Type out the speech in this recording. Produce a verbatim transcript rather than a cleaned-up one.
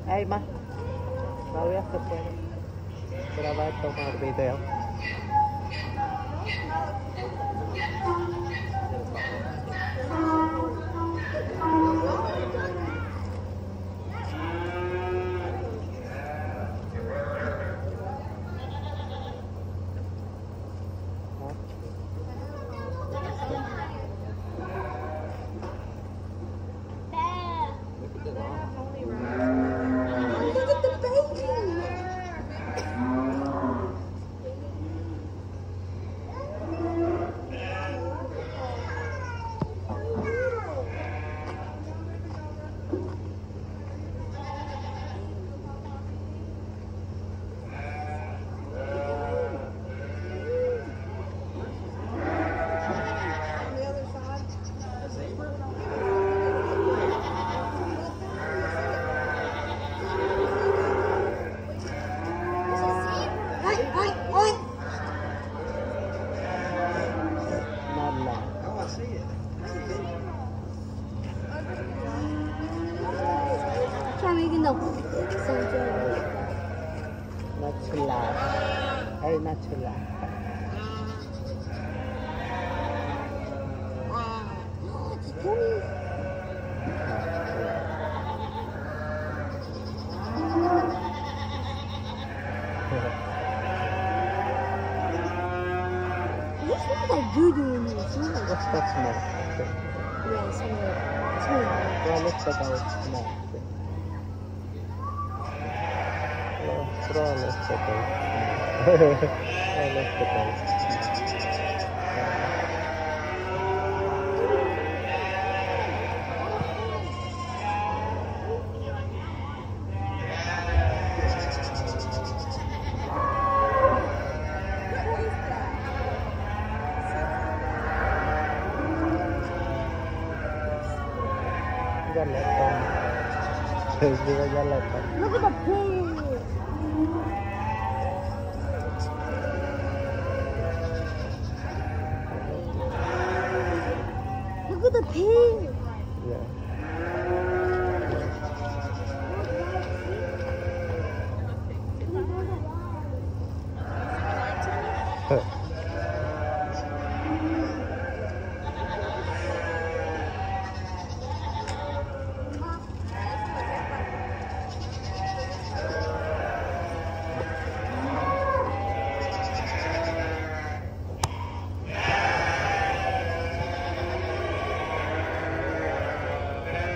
Ey, más. Todavía se puede. Grabar, tomar video. Try making the sound. Not too loud. Hey, not too loud. It's funny. It smells like doo-doo in here. It smells like... What's that smell? Yeah, it smells like... It smells like... Well, let's check out what it smells. Well, let's check out. Well, let's check out. Galeta. Les digo galeta. Look at the pig. Look at the pig. Yeah.